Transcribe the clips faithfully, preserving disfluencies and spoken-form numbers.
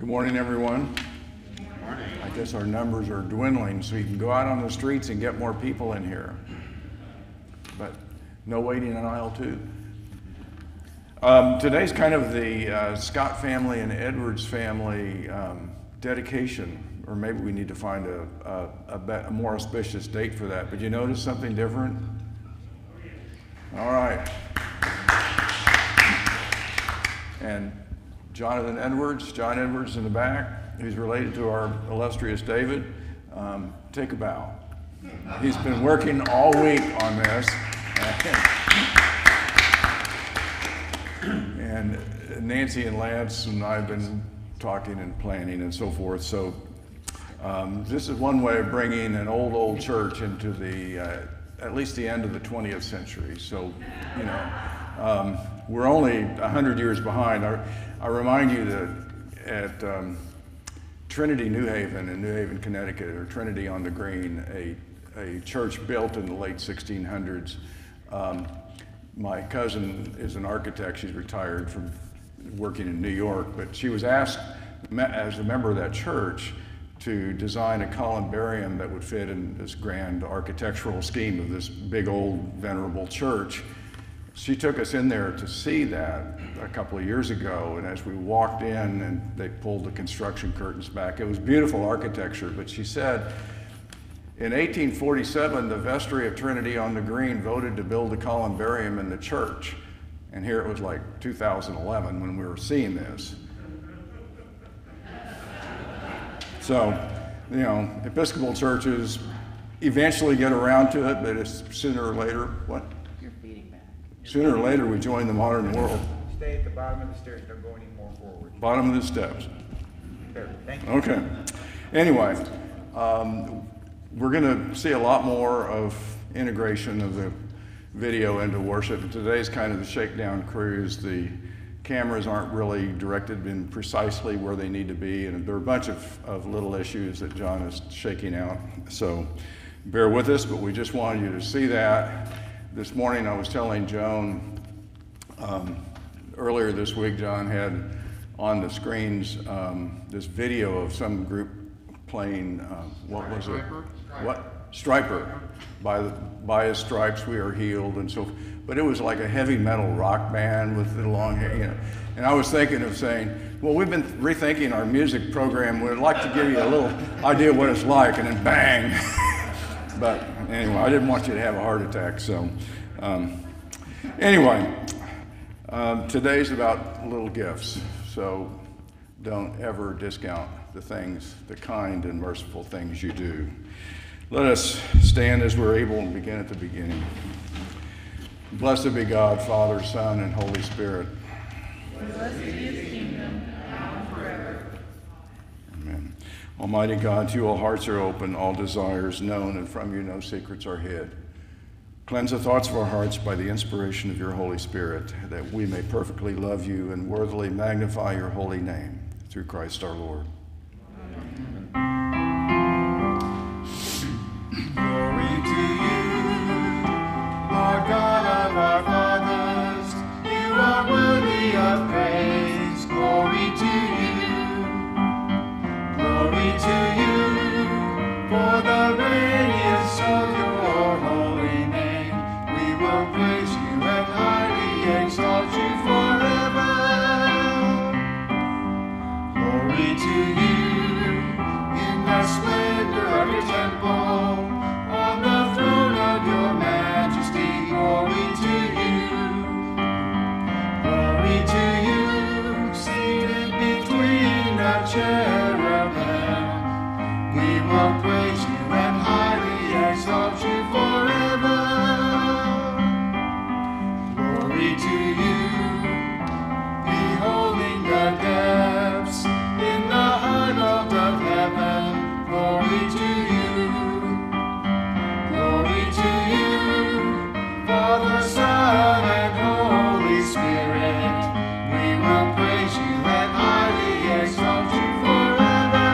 Good morning, everyone. Good morning. I guess our numbers are dwindling, so you can go out on the streets and get more people in here. But no waiting in aisle two. Um, today's kind of the uh, Scott family and Edwards family um, dedication, or maybe we need to find a, a, a, be- a more auspicious date for that. But you notice something different? All right. And Jonathan Edwards, John Edwards in the back, who's related to our illustrious David, um, take a bow. He's been working all week on this. And Nancy and Lance and I have been talking and planning and so forth. So um, this is one way of bringing an old, old church into the, uh, at least the end of the twentieth century. So, you know, um, we're only one hundred years behind. I, I remind you that at um, Trinity New Haven in New Haven, Connecticut, or Trinity on the Green, a, a church built in the late sixteen hundreds, um, my cousin is an architect. She's retired from working in New York, but she was asked as a member of that church to design a columbarium that would fit in this grand architectural scheme of this big old venerable church. She took us in there to see that a couple of years ago, and as we walked in and they pulled the construction curtains back, it was beautiful architecture, but she said, in eighteen forty-seven, the vestry of Trinity on the Green voted to build a columbarium in the church. And here it was like two thousand eleven when we were seeing this. So, you know, Episcopal churches eventually get around to it, but it's sooner or later, what? You're feeding back. Sooner or later we join the modern world. Stay at the bottom of the stairs, don't go any more forward. Bottom of the steps. There, thank you. Okay. Anyway, um, we're going to see a lot more of integration of the video into worship. And today's kind of the shakedown cruise. The cameras aren't really directed in precisely where they need to be, and there are a bunch of, of little issues that John is shaking out. So bear with us, but we just wanted you to see that. This morning I was telling Joan, um, earlier this week, John had on the screens um, this video of some group playing, uh, what was it? What? Striper. By, the, by his stripes we are healed, and so, but it was like a heavy metal rock band with the long hair, you know. And I was thinking of saying, well, we've been rethinking our music program. We'd like to give you a little idea of what it's like, and then bang. But anyway, I didn't want you to have a heart attack, so. Um, anyway, um, today's about little gifts, so don't ever discount the things, the kind and merciful things you do. Let us stand as we're able and begin at the beginning. Blessed be God, Father, Son, and Holy Spirit. Blessed be his kingdom, now and forever. Amen. Almighty God, to you all hearts are open, all desires known, and from you no secrets are hid. Cleanse the thoughts of our hearts by the inspiration of your Holy Spirit, that we may perfectly love you and worthily magnify your holy name, through Christ our Lord. Lord God of our fathers, you are worthy of praise. Glory to you, glory to you, for the radiance of your holy name. We will praise you and highly exalt you forever. Glory to you, in the splendor of your temple, on the throne of your majesty. Glory to you, glory to you, seated between the cherubim. We will praise you and highly exalt you forever. Glory to you, beholding the depths in the heart of heaven. Glory to you, glory to you, Father, Son, and Holy Spirit. We will praise you and highly exalt you forever.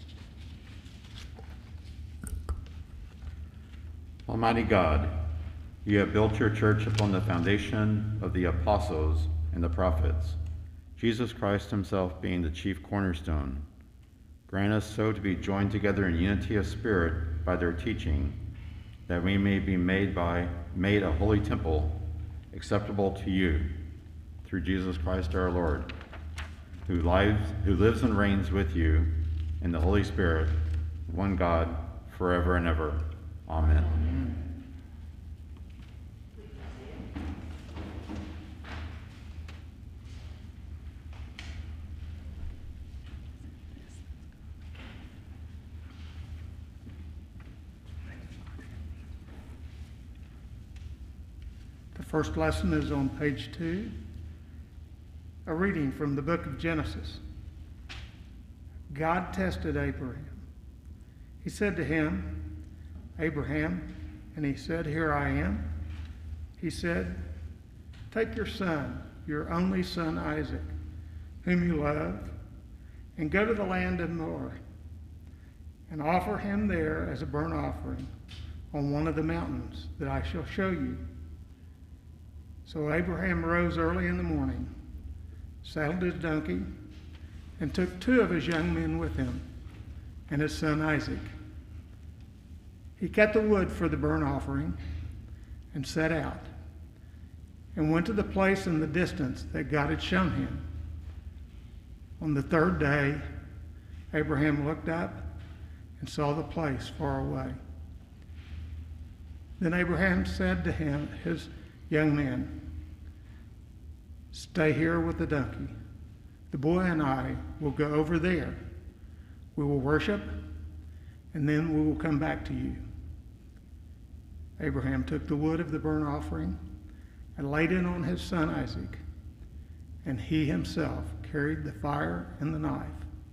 Almighty God, You have built your church upon the foundation of the apostles and the prophets, Jesus Christ himself being the chief cornerstone. Grant us so to be joined together in unity of spirit by their teaching, that we may be made by made a holy temple, acceptable to you, through Jesus Christ our Lord, who lives, who lives and reigns with you in the Holy Spirit, one God, forever and ever. Amen. Amen. The first lesson is on page two, a reading from the book of Genesis. God tested Abraham. He said to him, Abraham, and he said, Here I am. He said, Take your son, your only son Isaac, whom you love, and go to the land of Moriah, and offer him there as a burnt offering on one of the mountains that I shall show you. So Abraham rose early in the morning, saddled his donkey, and took two of his young men with him, and his son Isaac. He cut the wood for the burnt offering and set out, and went to the place in the distance that God had shown him. On the third day, Abraham looked up and saw the place far away. Then Abraham said to him, his young men, Stay here with the donkey. The boy and I will go over there. We will worship, and then we will come back to you. Abraham took the wood of the burnt offering and laid it on his son Isaac, and he himself carried the fire and the knife.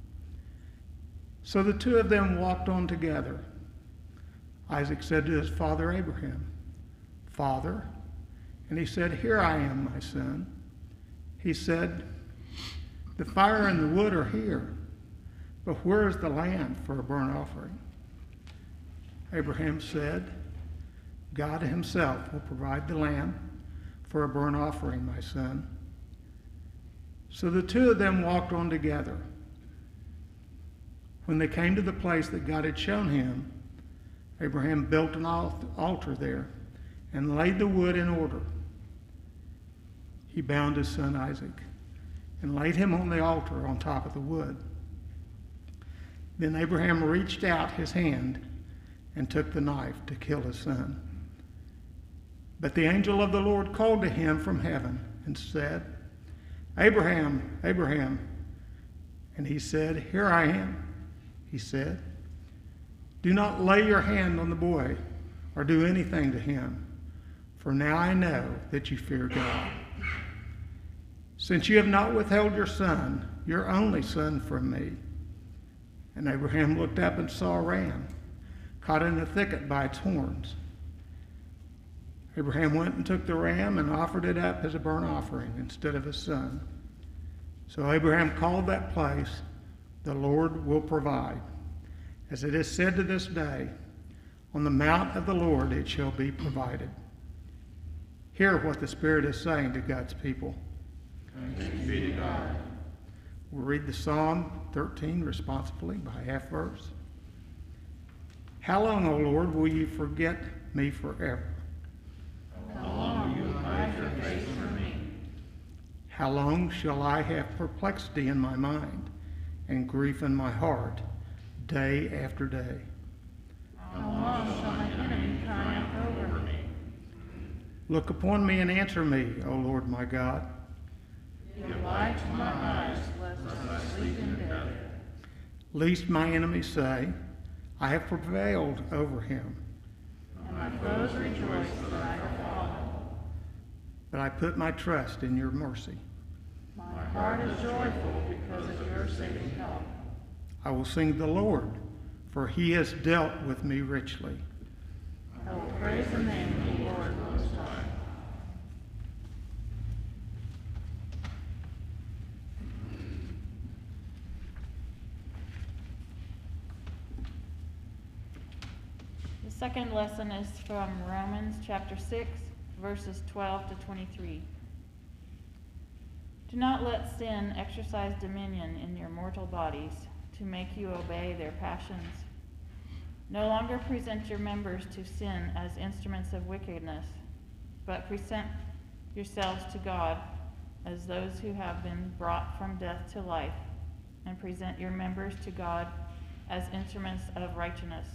So the two of them walked on together. Isaac said to his father Abraham, Father, and he said, Here I am, my son. He said, The fire and the wood are here, but where is the lamb for a burnt offering? Abraham said, God himself will provide the lamb for a burnt offering, my son. So the two of them walked on together. When they came to the place that God had shown him, Abraham built an altar there and laid the wood in order. He bound his son Isaac and laid him on the altar on top of the wood. Then Abraham reached out his hand and took the knife to kill his son. But the angel of the Lord called to him from heaven and said, Abraham, Abraham. And he said, Here I am. He said, Do not lay your hand on the boy or do anything to him, for now I know that you fear God. Since you have not withheld your son, your only son, from me. And Abraham looked up and saw a ram caught in a thicket by its horns. Abraham went and took the ram and offered it up as a burnt offering instead of his son. So Abraham called that place, The Lord Will Provide. As it is said to this day, On the mount of the Lord it shall be provided. Hear what the Spirit is saying to God's people. Thanks be to God. We'll read the Psalm thirteen responsively by half verse. How long, O Lord, will you forget me forever? How long will you hide your face from me? How long shall I have perplexity in my mind and grief in my heart day after day? How long shall my enemy triumph over me? Look upon me and answer me, O Lord my God. Give light to my eyes, lest I sleep in death. Lest my enemies say, I have prevailed over him. And my foes rejoice that I have fallen. But I put my trust in your mercy. My heart is joyful because of your saving help. I will sing the Lord, for he has dealt with me richly. I will praise the name of the Lord Most High. This second lesson is from Romans chapter six, verses twelve to twenty-three. Do not let sin exercise dominion in your mortal bodies to make you obey their passions. No longer present your members to sin as instruments of wickedness, but present yourselves to God as those who have been brought from death to life, and present your members to God as instruments of righteousness.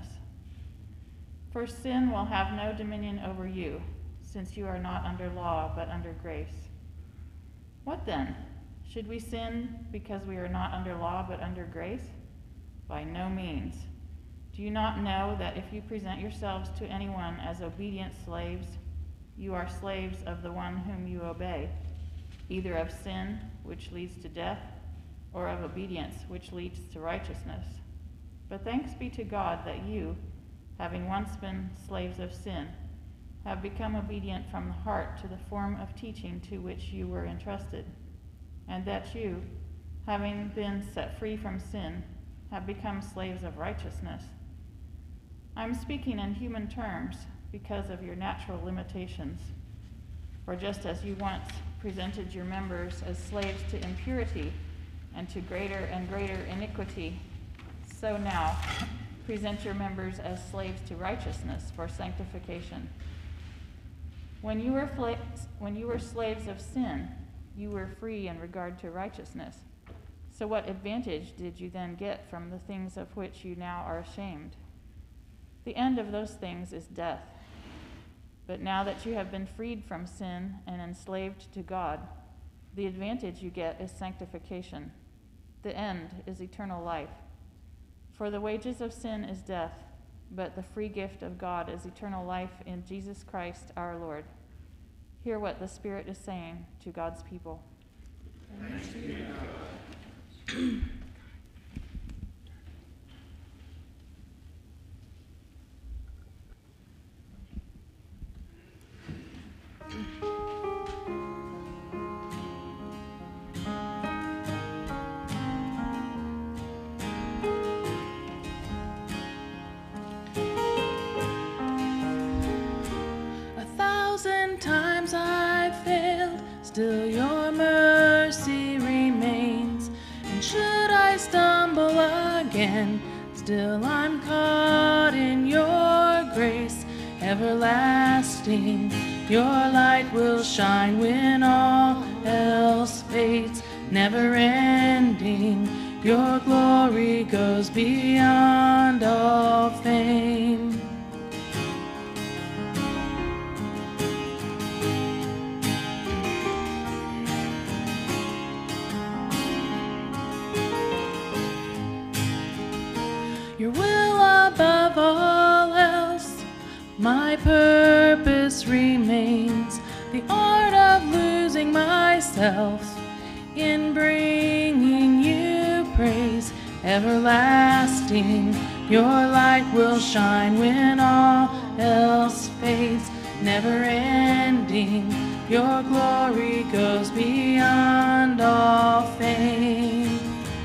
For sin will have no dominion over you, since you are not under law, but under grace. What then? Should we sin because we are not under law, but under grace? By no means. Do you not know that if you present yourselves to anyone as obedient slaves, you are slaves of the one whom you obey, either of sin, which leads to death, or of obedience, which leads to righteousness? But thanks be to God that you, having once been slaves of sin, have become obedient from the heart to the form of teaching to which you were entrusted, and that you, having been set free from sin, have become slaves of righteousness. I am speaking in human terms because of your natural limitations. For just as you once presented your members as slaves to impurity and to greater and greater iniquity, so now present your members as slaves to righteousness for sanctification. When you were fla- when you were slaves of sin, you were free in regard to righteousness. So what advantage did you then get from the things of which you now are ashamed? The end of those things is death. But now that you have been freed from sin and enslaved to God, the advantage you get is sanctification. The end is eternal life. For the wages of sin is death, but the free gift of God is eternal life in Jesus Christ our Lord. Hear what the Spirit is saying to God's people. Thanks be to God. Still your mercy remains, and should I stumble again, still I'm caught in your grace everlasting. Your light will shine when all else fades, never ending. Your glory goes beyond all fame. Your will above all else, my purpose remains. The art of losing myself in bringing you praise everlasting. Your light will shine when all else fades, never ending. Your glory goes beyond all fame.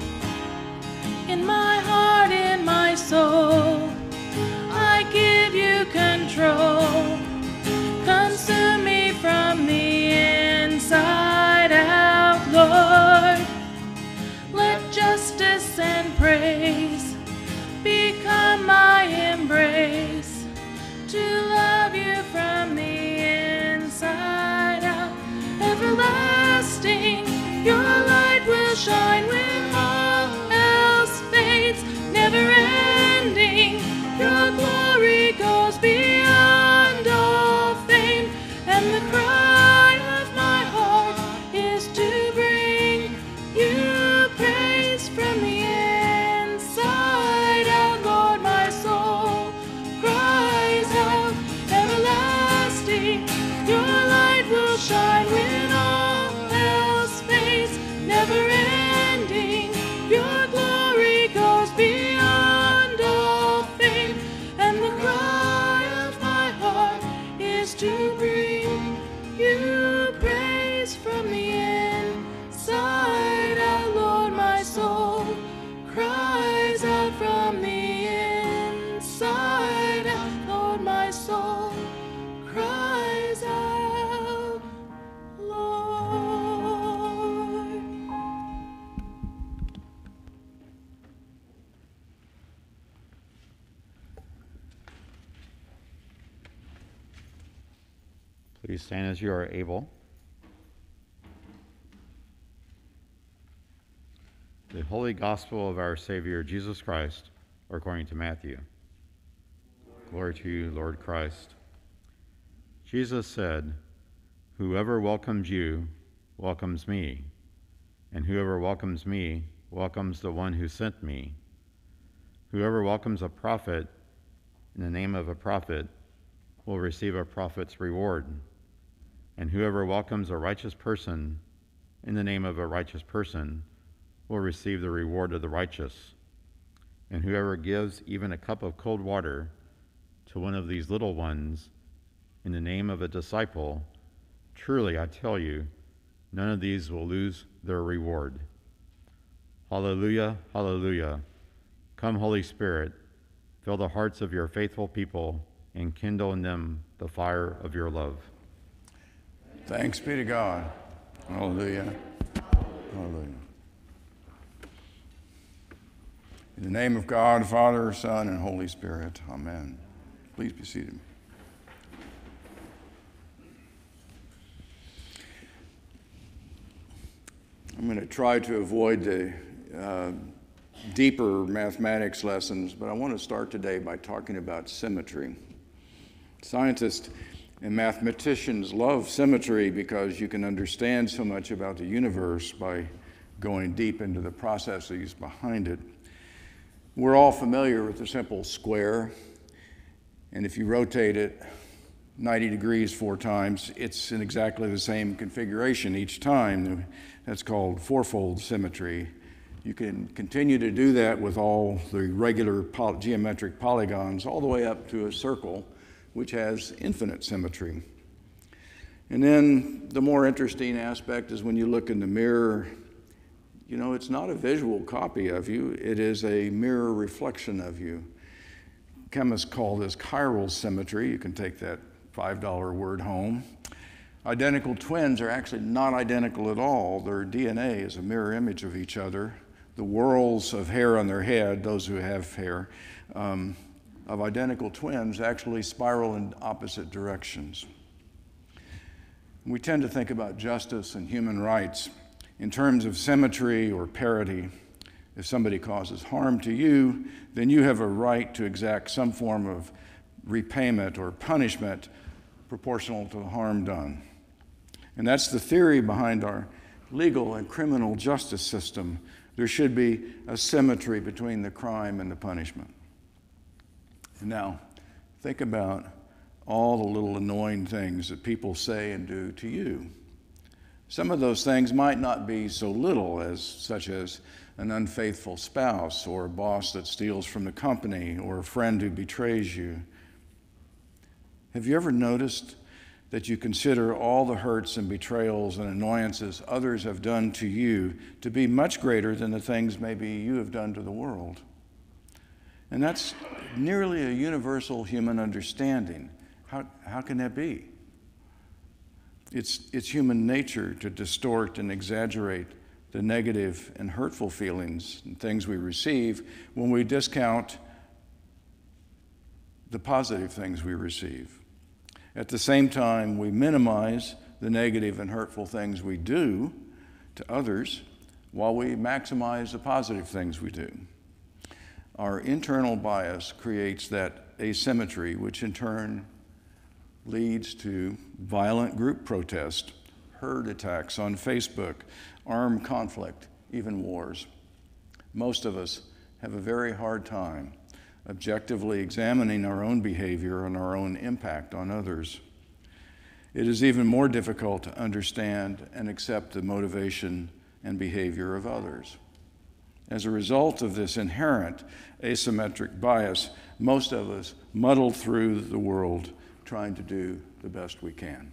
In my heart, in my soul, I give you control. Consume me from the inside out, Lord. Let justice and praise become my embrace, to love you from the inside out. Everlasting, your light will shine when all else fades, never ending. Your glory goes beyond all fame, and the cry of my heart is to bring you praise from the inside out. Lord, my soul cries out. Everlasting, your light will shine when all else fades, never ending. Your glory goes beyond all fame, and the cry of my heart is to bring you praise from the inside out. Lord, my soul cries out from the inside out. Please stand as you are able. The Holy Gospel of our Savior Jesus Christ, according to Matthew. Glory to you, Lord Christ. Jesus said, "Whoever welcomes you welcomes me, and whoever welcomes me welcomes the one who sent me. Whoever welcomes a prophet in the name of a prophet will receive a prophet's reward, and whoever welcomes a righteous person in the name of a righteous person will receive the reward of the righteous. And whoever gives even a cup of cold water to one of these little ones in the name of a disciple, truly I tell you, none of these will lose their reward." Hallelujah, hallelujah. Come, Holy Spirit, fill the hearts of your faithful people and kindle in them the fire of your love. Thanks be to God. Hallelujah. Hallelujah. In the name of God, Father, Son, and Holy Spirit, amen. Please be seated. I'm going to try to avoid the uh, deeper mathematics lessons, but I want to start today by talking about symmetry. Scientists and mathematicians love symmetry because you can understand so much about the universe by going deep into the processes behind it. We're all familiar with the simple square, and if you rotate it ninety degrees four times, it's in exactly the same configuration each time. That's called fourfold symmetry. You can continue to do that with all the regular poly- geometric polygons all the way up to a circle, which has infinite symmetry. And then the more interesting aspect is when you look in the mirror, you know, it's not a visual copy of you, it is a mirror reflection of you. Chemists call this chiral symmetry. You can take that five dollar word home. Identical twins are actually not identical at all. Their D N A is a mirror image of each other. The whorls of hair on their head, those who have hair, um, of identical twins actually spiral in opposite directions. We tend to think about justice and human rights in terms of symmetry or parity. If somebody causes harm to you, then you have a right to exact some form of repayment or punishment proportional to the harm done. And that's the theory behind our legal and criminal justice system. There should be a symmetry between the crime and the punishment. And now, think about all the little annoying things that people say and do to you. Some of those things might not be so little, as such as an unfaithful spouse, or a boss that steals from the company, or a friend who betrays you. Have you ever noticed that you consider all the hurts and betrayals and annoyances others have done to you to be much greater than the things maybe you have done to the world? And that's nearly a universal human understanding. How, how can that be? It's, it's human nature to distort and exaggerate the negative and hurtful feelings and things we receive when we discount the positive things we receive. At the same time, we minimize the negative and hurtful things we do to others while we maximize the positive things we do. Our internal bias creates that asymmetry, which in turn leads to violent group protest, herd attacks on Facebook, armed conflict, even wars. Most of us have a very hard time objectively examining our own behavior and our own impact on others. It is even more difficult to understand and accept the motivation and behavior of others. As a result of this inherent asymmetric bias, most of us muddle through the world trying to do the best we can.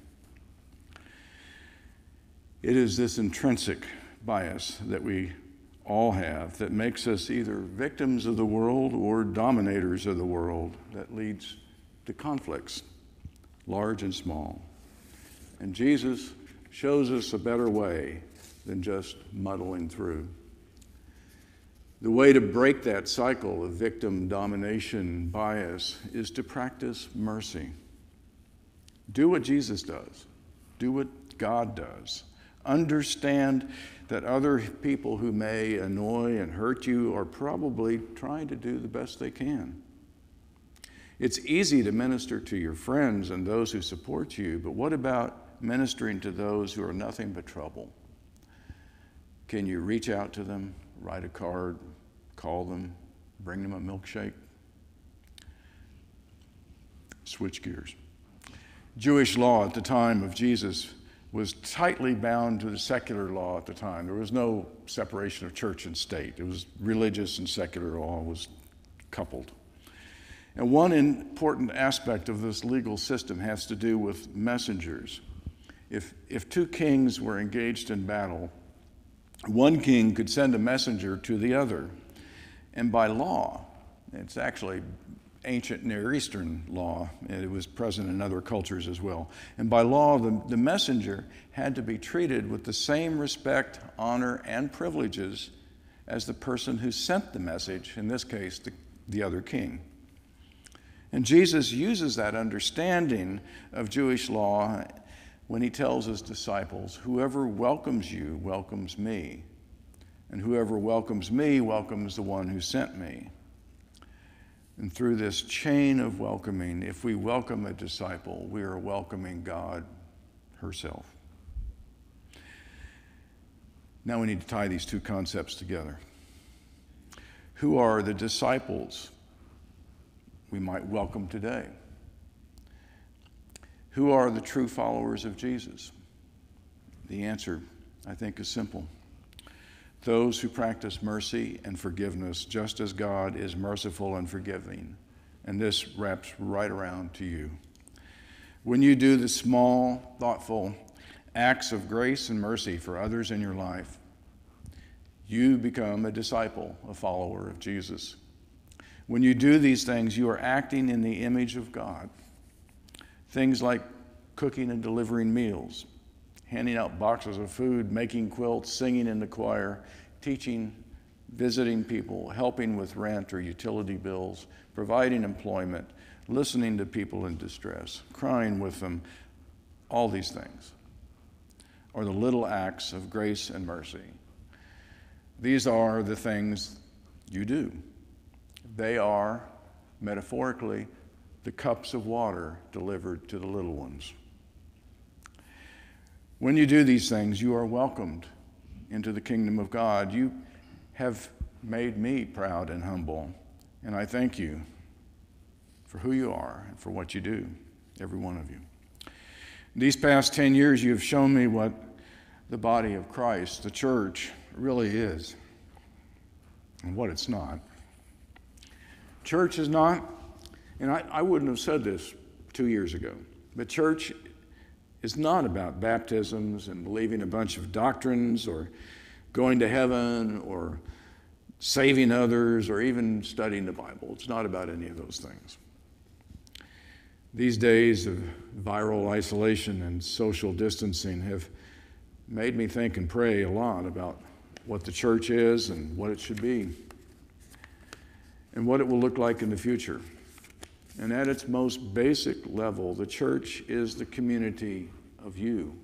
It is this intrinsic bias that we all have that makes us either victims of the world or dominators of the world that leads to conflicts, large and small. And Jesus shows us a better way than just muddling through. The way to break that cycle of victim domination bias is to practice mercy. Do what Jesus does. Do what God does. Understand that other people who may annoy and hurt you are probably trying to do the best they can. It's easy to minister to your friends and those who support you, but what about ministering to those who are nothing but trouble? Can you reach out to them, write a card, call them, bring them a milkshake? Switch gears. Jewish law at the time of Jesus was tightly bound to the secular law at the time. There was no separation of church and state. It was religious and secular law was coupled. And one important aspect of this legal system has to do with messengers. If, if two kings were engaged in battle, one king could send a messenger to the other. And by law, it's actually ancient Near Eastern law, and it was present in other cultures as well. And by law, the, the messenger had to be treated with the same respect, honor, and privileges as the person who sent the message, in this case, the, the other king. And Jesus uses that understanding of Jewish law when he tells his disciples, "Whoever welcomes you welcomes me, and whoever welcomes me welcomes the one who sent me." And through this chain of welcoming, if we welcome a disciple, we are welcoming God herself. Now we need to tie these two concepts together. Who are the disciples we might welcome today? Who are the true followers of Jesus? The answer, I think, is simple. Those who practice mercy and forgiveness just as God is merciful and forgiving. And this wraps right around to you. When you do the small, thoughtful acts of grace and mercy for others in your life, you become a disciple, a follower of Jesus. When you do these things, you are acting in the image of God. Things like cooking and delivering meals, handing out boxes of food, making quilts, singing in the choir, teaching, visiting people, helping with rent or utility bills, providing employment, listening to people in distress, crying with them, all these things are the little acts of grace and mercy. These are the things you do. They are, metaphorically, the cups of water delivered to the little ones. When you do these things, you are welcomed into the kingdom of God. You have made me proud and humble, and I thank you for who you are and for what you do, every one of you. These past ten years, you have shown me what the body of Christ, the church, really is and what it's not. Church is not, and I, I wouldn't have said this two years ago, but church is not about baptisms and believing a bunch of doctrines or going to heaven or saving others or even studying the Bible. It's not about any of those things. These days of viral isolation and social distancing have made me think and pray a lot about what the church is and what it should be and what it will look like in the future. And at its most basic level, the church is the community of you,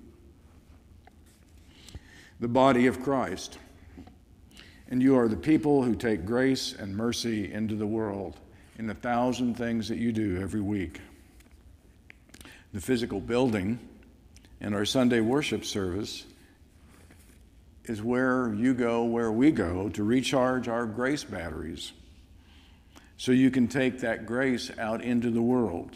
the body of Christ. And you are the people who take grace and mercy into the world in the thousand things that you do every week. The physical building and our Sunday worship service is where you go, where we go to recharge our grace batteries so you can take that grace out into the world.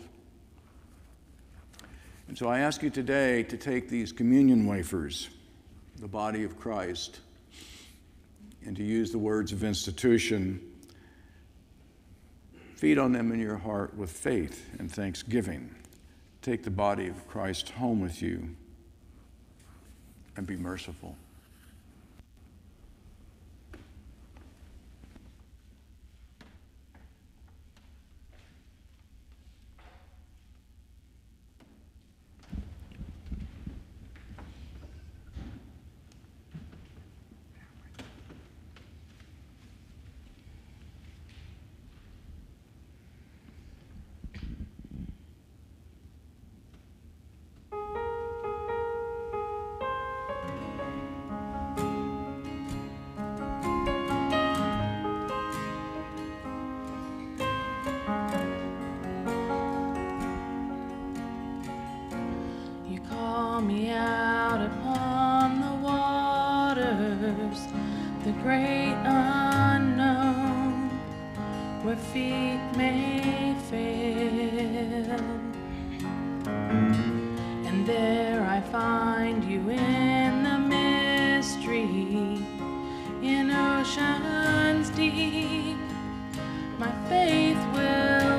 And so I ask you today to take these communion wafers, the body of Christ, and to use the words of institution, feed on them in your heart with faith and thanksgiving. Take the body of Christ home with you and be merciful. great unknown, where feet may fail. And there I find you in the mystery, in oceans deep. My faith will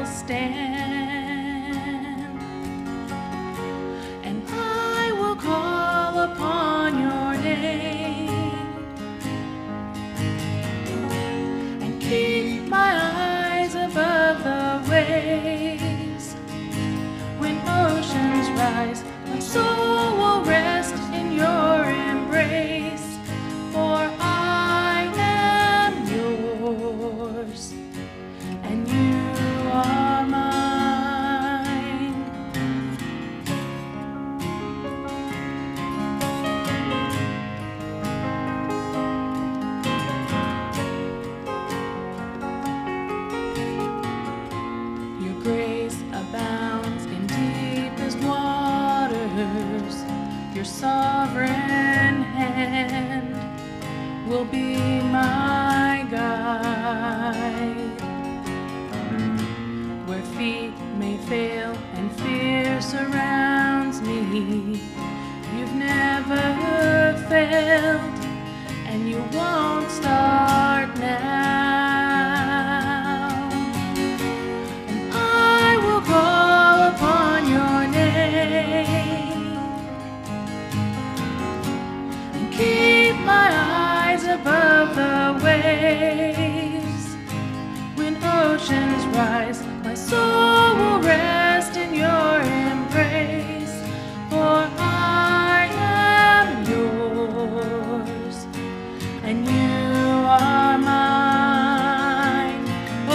stand, and I will call upon your name, and keep my eyes above the waves. When oceans rise, my soul will rest in your embrace, for I am yours, and you are mine. Your grace abounds in deepest waters. Your sovereign hand will be my guide. Where feet may fail and fear surrounds me, you've never failed, and you won't start now. And I will call upon your name, and keep my eyes above the waves. When oceans rise, my soul will rest in your embrace, for I am yours, and you are mine. Oh,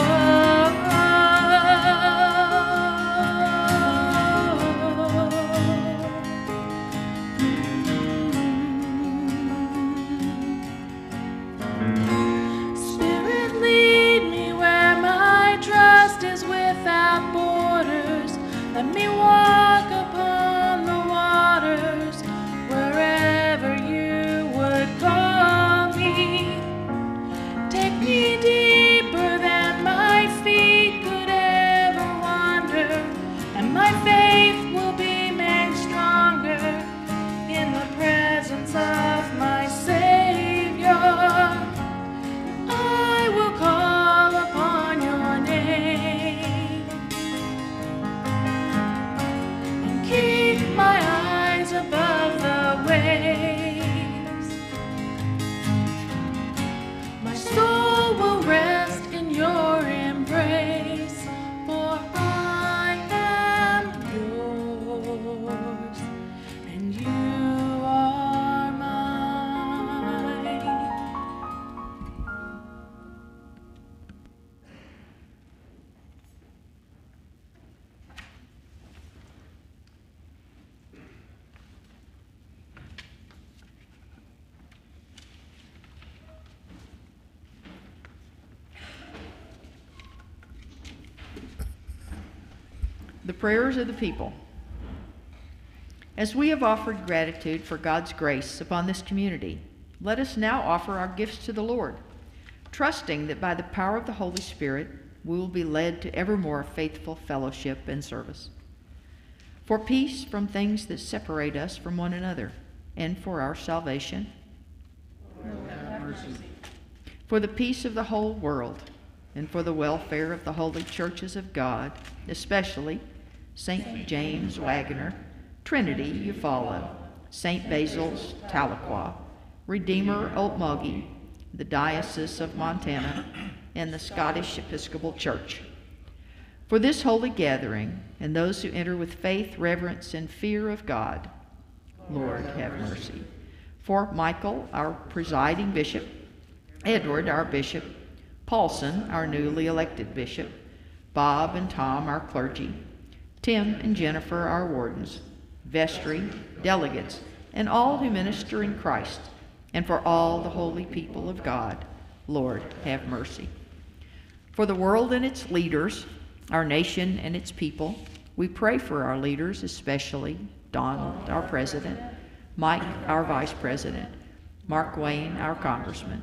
Spirit, lead me where my trust is without borders. Let me walk upon the waters wherever you would call me. Take me deeper than my feet could ever wander, and my faith will be made stronger in the presence of my Savior. I will call upon your name, and keep my eyes above the waves. My soul will rest in your embrace, for I am yours, and you are mine. The prayers of the people. As we have offered gratitude for God's grace upon this community, let us now offer our gifts to the Lord, trusting that by the power of the Holy Spirit, we will be led to ever more faithful fellowship and service. For peace from things that separate us from one another, and for our salvation. For the peace of the whole world, and for the welfare of the holy churches of God, especially Saint James Waggoner, Trinity Eufaula, Saint Basil's Tahlequah, Redeemer Okmulgee, the Diocese of Montana, and the Scottish Episcopal Church. For this holy gathering, and those who enter with faith, reverence, and fear of God, Lord, have mercy. For Michael, our presiding bishop, Edward, our bishop, Paulson, our newly elected bishop, Bob and Tom, our clergy, Tim and Jennifer, our wardens, vestry, delegates, and all who minister in Christ, and for all the holy people of God, Lord, have mercy. For the world and its leaders, our nation and its people, we pray for our leaders, especially Donald, our president, Mike, our vice president, Mark Wayne, our congressman,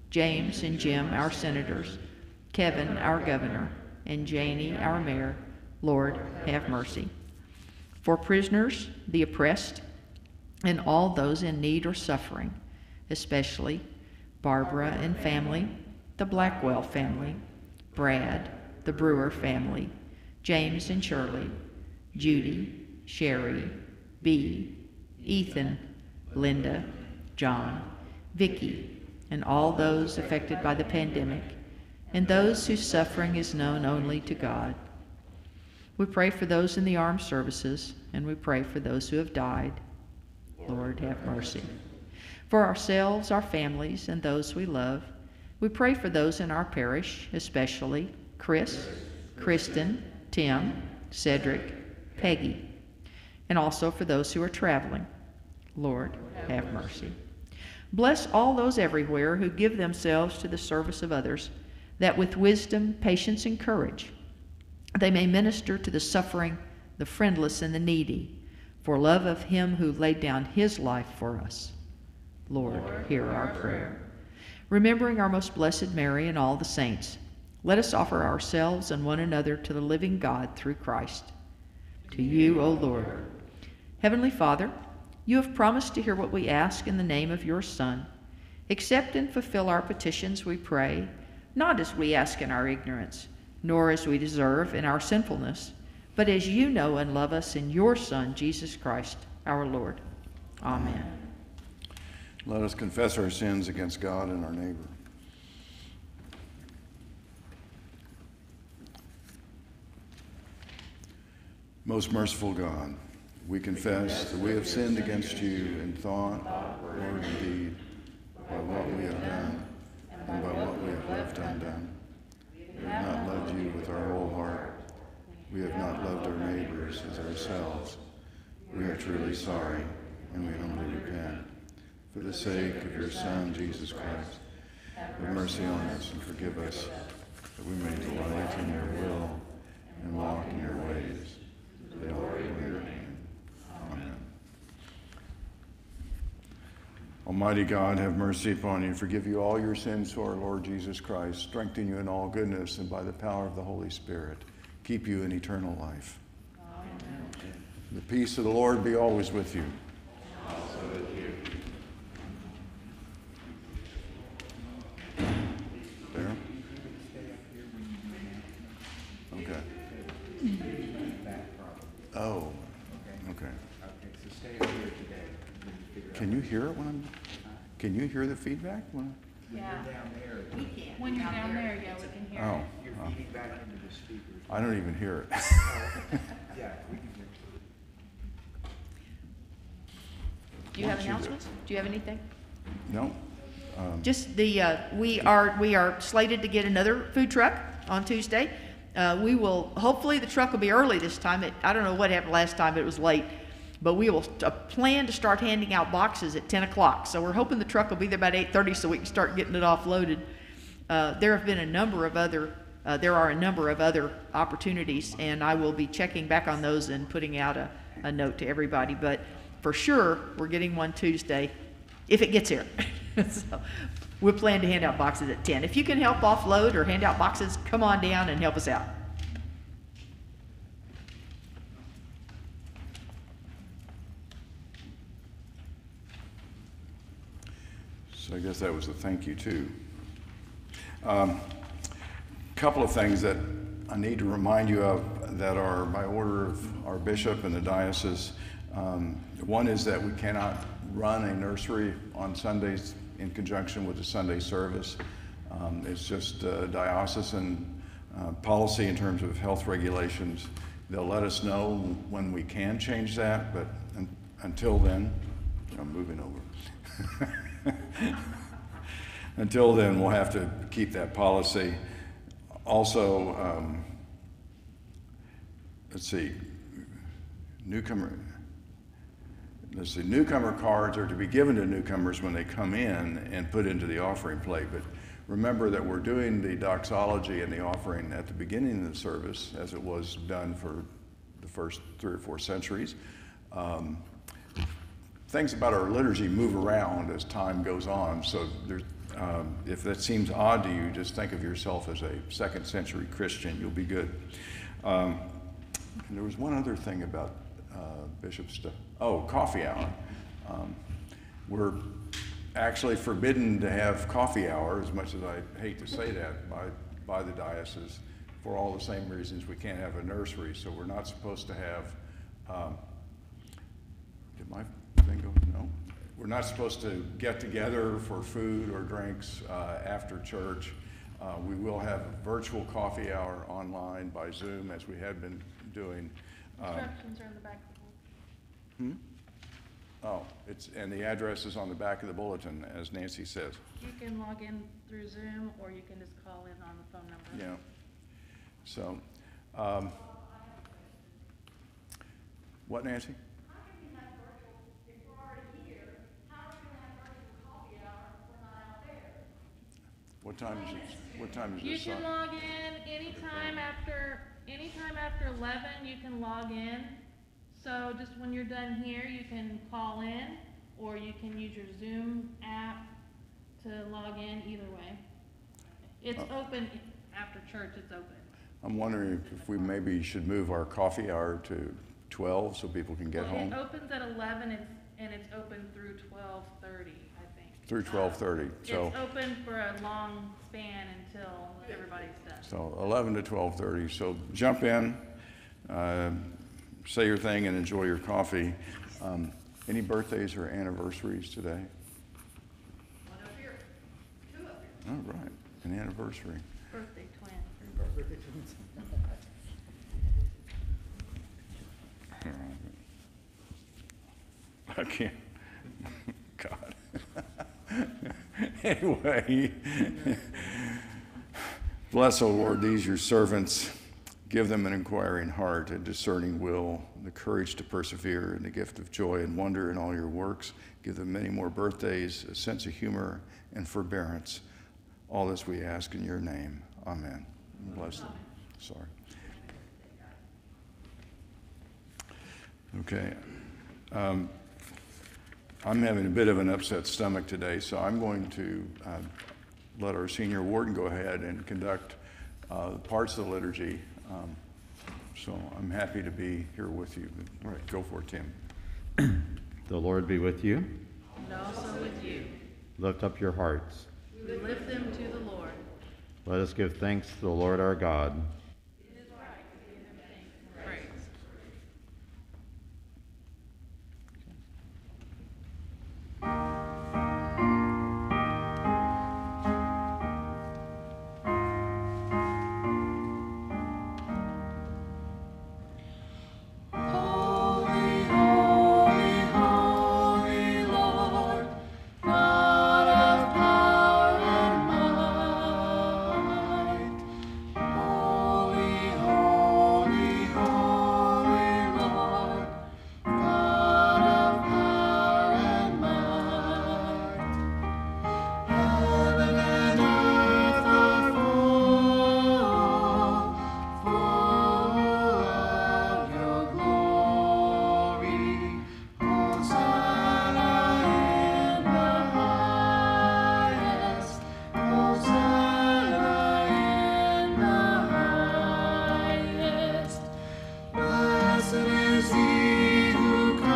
James and Jim, our senators, Kevin, our governor, and Janie, our mayor. Lord, have mercy. For prisoners, the oppressed, and all those in need or suffering, especially Barbara and family, the Blackwell family, Brad, the Brewer family, James and Shirley, Judy, Sherry, Bee, Ethan, Linda, John, Vicky, and all those affected by the pandemic, and those whose suffering is known only to God. We pray for those in the armed services, and we pray for those who have died. Lord, have mercy. For ourselves, our families, and those we love, we pray for those in our parish, especially Chris, Kristen, Tim, Cedric, Peggy, and also for those who are traveling. Lord, have mercy. Bless all those everywhere who give themselves to the service of others, that with wisdom, patience, and courage, they may minister to the suffering, the friendless, and the needy, for love of him who laid down his life for us. Lord, hear our prayer. Remembering our most blessed Mary and all the saints, let us offer ourselves and one another to the living God through Christ. To you, O Lord. Heavenly Father, you have promised to hear what we ask in the name of your Son. Accept and fulfill our petitions, we pray, not as we ask in our ignorance, nor as we deserve in our sinfulness, but as you know and love us in your Son, Jesus Christ, our Lord. Amen. Let us confess our sins against God and our neighbor. Most merciful God, we confess that we have sinned against you in thought, word, and deed, by what we have done and by what we have left undone. We have not loved you with our whole heart. We have not loved our neighbors as ourselves. We are truly sorry, and we humbly repent. For the sake of your Son, Jesus Christ, have mercy on us and forgive us, that we may delight in your will and walk in your ways. For the glory of your name. Amen. Almighty God, have mercy upon you, forgive you all your sins through our Lord Jesus Christ, strengthen you in all goodness, and by the power of the Holy Spirit, keep you in eternal life. Amen. The peace of the Lord be always with you. Also with you. There? Okay. Oh, okay. Can you hear it when I'm, can you hear the feedback? When Yeah. When you're down there, yeah, we can hear I, it. oh, You're oh, feeding back into the speakers. I don't even hear it. Yeah, we can hear. Do you have Why don't you do it? announcements? Do you have anything? No? Um, Just the, uh, we are, we are slated to get another food truck on Tuesday. Uh, we will, hopefully the truck will be early this time. It, I don't know what happened last time, it was late. But we will uh, plan to start handing out boxes at ten o'clock. So we're hoping the truck will be there about eight thirty so we can start getting it offloaded. Uh, there have been a number of other, uh, there are a number of other opportunities, and I will be checking back on those and putting out a, a note to everybody. But for sure, we're getting one Tuesday, if it gets here. So we plan to hand out boxes at ten. If you can help offload or hand out boxes, come on down and help us out. So I guess that was a thank you too. Um, couple of things that I need to remind you of that are by order of our bishop and the diocese. Um, one is that we cannot run a nursery on Sundays in conjunction with the Sunday service. Um, it's just uh, diocesan uh, policy in terms of health regulations. They'll let us know when we can change that, but un until then, I'm moving over. Until then, we'll have to keep that policy. Also, um, let's see, newcomer, let's see, newcomer cards are to be given to newcomers when they come in and put into the offering plate. But remember that we're doing the doxology and the offering at the beginning of the service, as it was done for the first three or four centuries. Um, Things about our liturgy move around as time goes on, so there's, um, if that seems odd to you, just think of yourself as a second century Christian. You'll be good. Um, and there was one other thing about uh, Bishop stuff. Oh, coffee hour. Um, we're actually forbidden to have coffee hour, as much as I hate to say that, by, by the diocese, for all the same reasons we can't have a nursery. So we're not supposed to have, um, did my thing go? No. We're not supposed to get together for food or drinks uh, after church. Uh, we will have a virtual coffee hour online by Zoom, as we had been doing. Um, Instructions are in the back of the book. Hmm? Oh, it's, and the address is on the back of the bulletin, as Nancy says. You can log in through Zoom, or you can just call in on the phone number. Yeah. So, um, what, Nancy? How can we have virtual, if we're already here, how are we gonna have virtual coffee hour if we're not out there? What time is it? What time is You this? can on? log in anytime after, anytime after eleven, you can log in. So just when you're done here, you can call in, or you can use your Zoom app to log in, either way. It's Oh. open, after church, it's open. I'm wondering if we maybe should move our coffee hour to twelve so people can get Well, home it opens at eleven, and, and it's open through twelve thirty, I think. through twelve thirty. So, It's open for a long span until everybody's done. so eleven to twelve thirty. So jump in, uh, say your thing, and enjoy your coffee. Um, any birthdays or anniversaries today? One up here, two up here. All right, an anniversary. Birthday twin. I can't. God. Anyway, bless, O Lord, these your servants. Give them an inquiring heart, a discerning will, the courage to persevere, and the gift of joy and wonder in all your works. Give them many more birthdays, a sense of humor and forbearance. All this we ask in your name. Amen. Bless them. Sorry. Okay. Um, I'm having a bit of an upset stomach today, so I'm going to uh, let our senior warden go ahead and conduct uh, parts of the liturgy. Um, so I'm happy to be here with you. All right, go for it, Tim. The Lord be with you. And also with you. Lift up your hearts. We lift them to the Lord. Let us give thanks to the Lord our God. It is right to give him thanks and praise. Holy, holy, holy Lord, God of power and might. Holy, holy, holy Lord, God of power and might. Heaven and earth are full, full of your glory. Hosanna in the highest. Hosanna in the highest. Blessed is he who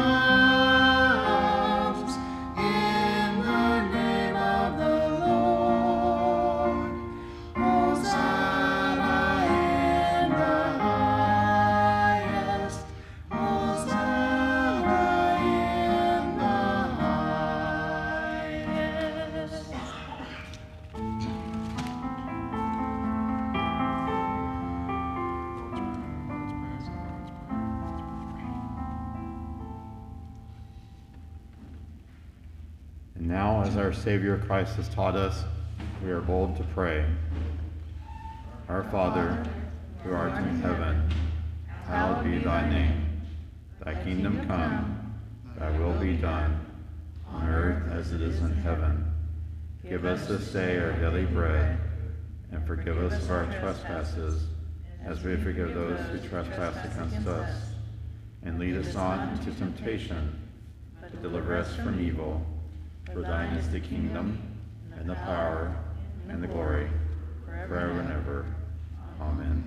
comes in the name of the Lord. Hosanna in the highest. Hosanna in the highest. And now, as our Savior Christ has taught us, we are bold to pray. Our Father, who art in heaven, hallowed be thy name. Thy kingdom come, thy will be done, on earth as it is in heaven. Give us this day our daily bread, and forgive us of our trespasses, as we forgive those who trespass against us. And lead us not into temptation, but deliver us from evil. For thine is the kingdom, and the power, and the glory, forever and ever. Amen.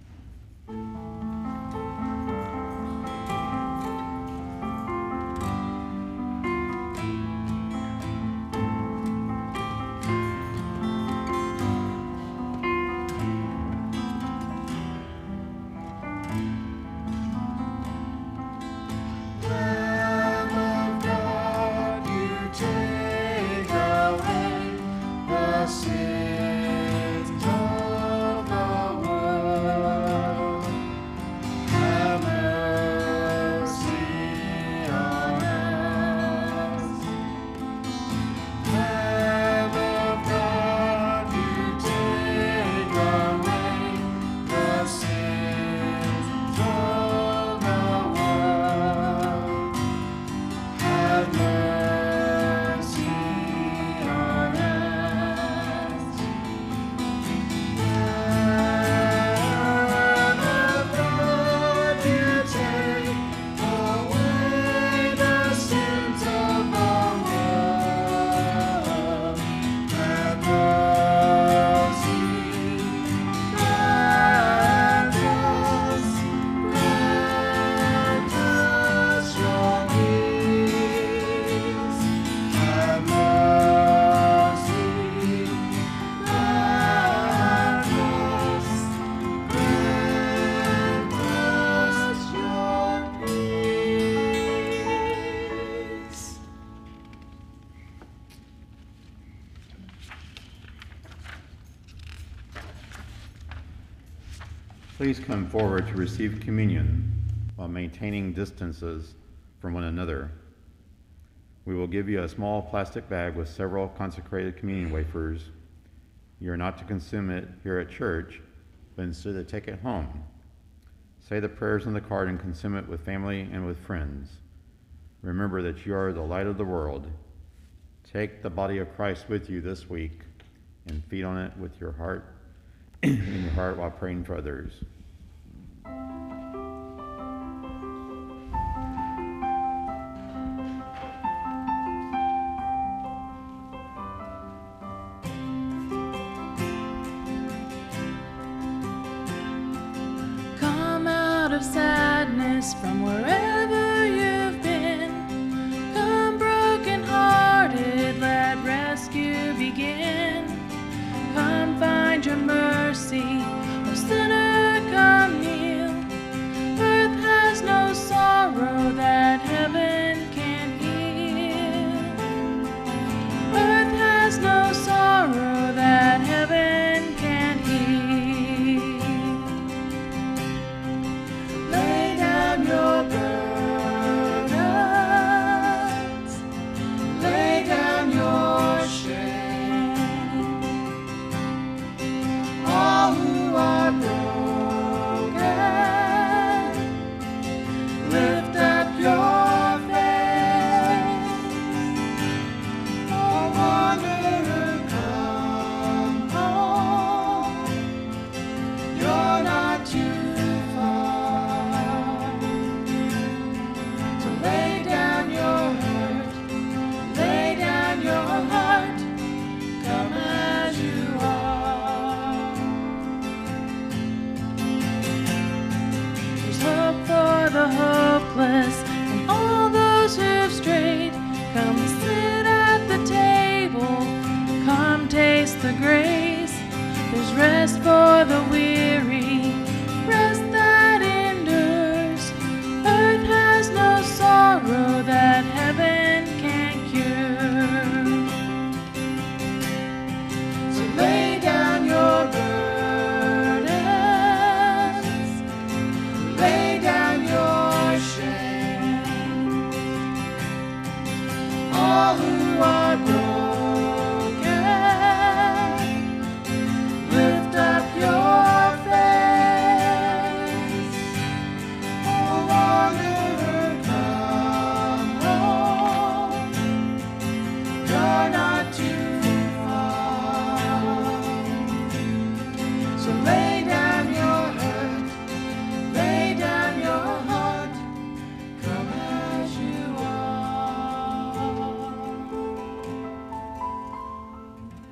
Please come forward to receive communion while maintaining distances from one another. We will give you a small plastic bag with several consecrated communion wafers. You are not to consume it here at church, but instead to take it home. Say the prayers on the card and consume it with family and with friends. Remember that you are the light of the world. Take the body of Christ with you this week and feed on it with your heart in your heart while praying for others. Come out of sadness from wherever you've been. Come broken-hearted, let rescue begin. Come find your mercy, O sinner, come kneel. Earth has no sorrow that heaven can heal. Earth has no sorrow that heaven can heal. Lay down your burdens, lay down your shame. All who are broken, lift up your face. Oh, wanderer, come home. You're not too far to lay down your hurt, lay down your heart. Come as you are. There's hope for the hopeless and all those who've strayed. Come sit at the table, come taste the grace. There's rest for the weary, rest that endures. Earth has no sorrow that heaven can cure. So lay down your burdens, lay down your shame. All who are broken, lift up your face. Oh, wanderer, come home. You're not too far. So lay down your hurt, lay down your heart. Come as you are.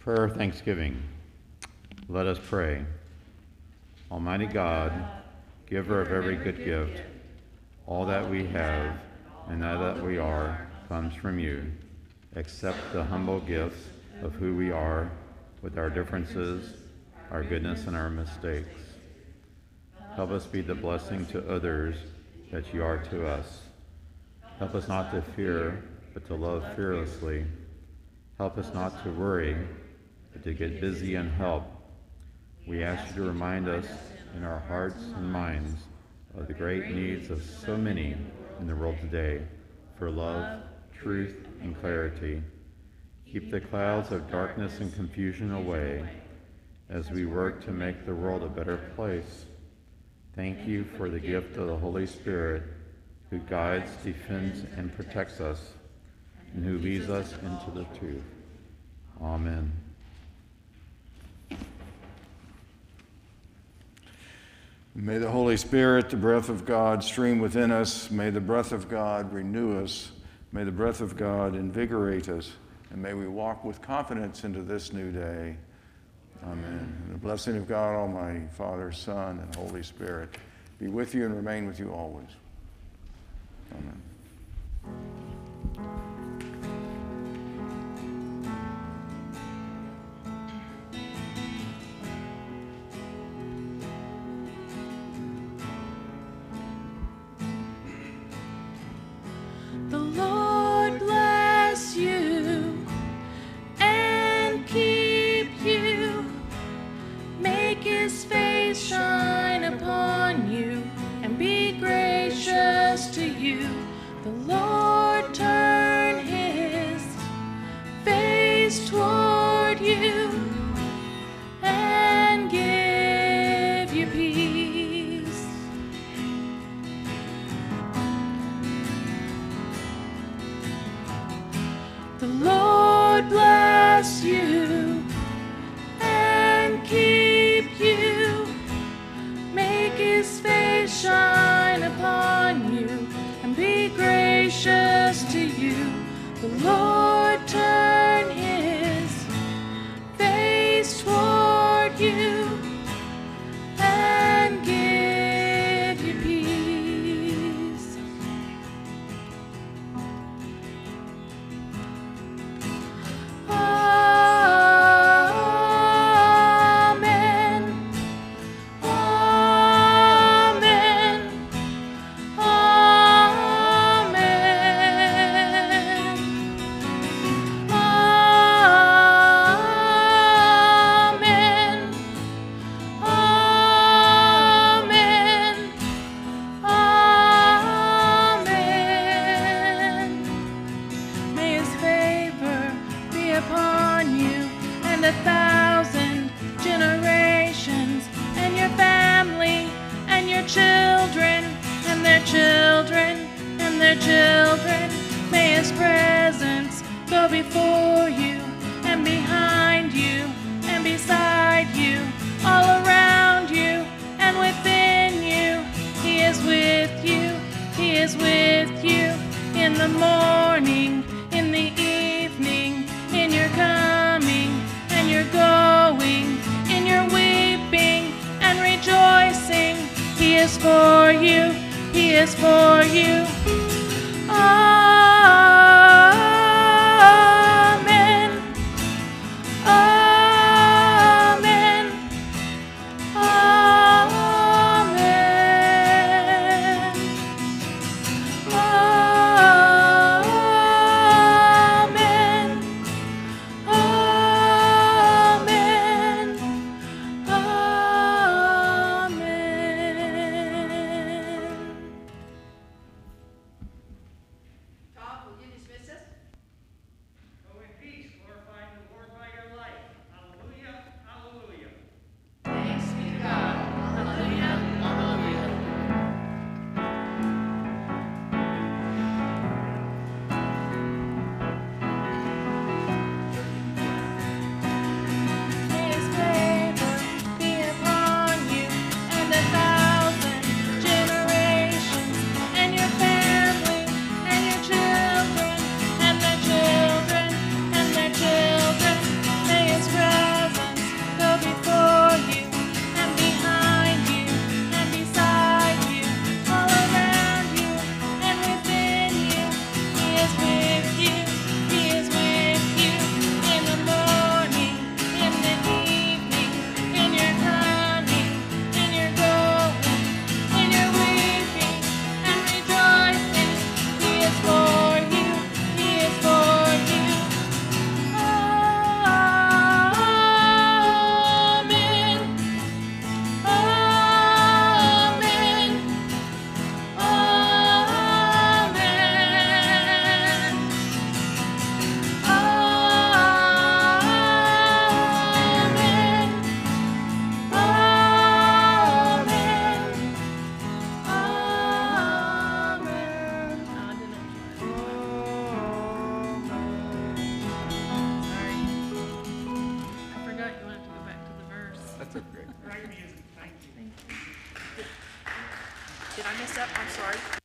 Prayer of thanksgiving. Let us pray. Almighty God, giver of every good gift, all that we have and that that we are comes from you. Accept the humble gifts of who we are with our differences, our goodness, and our mistakes. Help us be the blessing to others that you are to us. Help us not to fear, but to love fearlessly. Help us not to worry, but to get busy and help. We ask you to remind us in our hearts and minds of the great needs of so many in the world today for love, truth, and clarity. Keep the clouds of darkness and confusion away as we work to make the world a better place. Thank you for the gift of the Holy Spirit, who guides, defends, and protects us, and who leads us into the truth. Amen. May the Holy Spirit, the breath of God, stream within us. May the breath of God renew us. May the breath of God invigorate us. And may we walk with confidence into this new day. Amen. And the blessing of God Almighty, Father, Son, and Holy Spirit be with you and remain with you always. Amen. The Lord bless you and keep you. Make his face shine upon you and be gracious to you. The Lord turn his face toward you and give you peace. The Lord bless you and keep you. Make his face shine upon you and be gracious to you. The Lord turn his face toward you and give you peace. Amen. Amen. Amen. Amen. Amen. Amen. May his favor be upon you and a thousand generations, and your family, and your children, and their children, and their children. May his presence go before you, and behind you, and beside you, all around you, and within you. He is with you, he is with you in the morning, in the evening, in your coming and your going, in your weeping and rejoicing. He is for you, he is for you. Amen. Amen. Amen. Amen. Amen. Amen. I messed up? I'm sorry.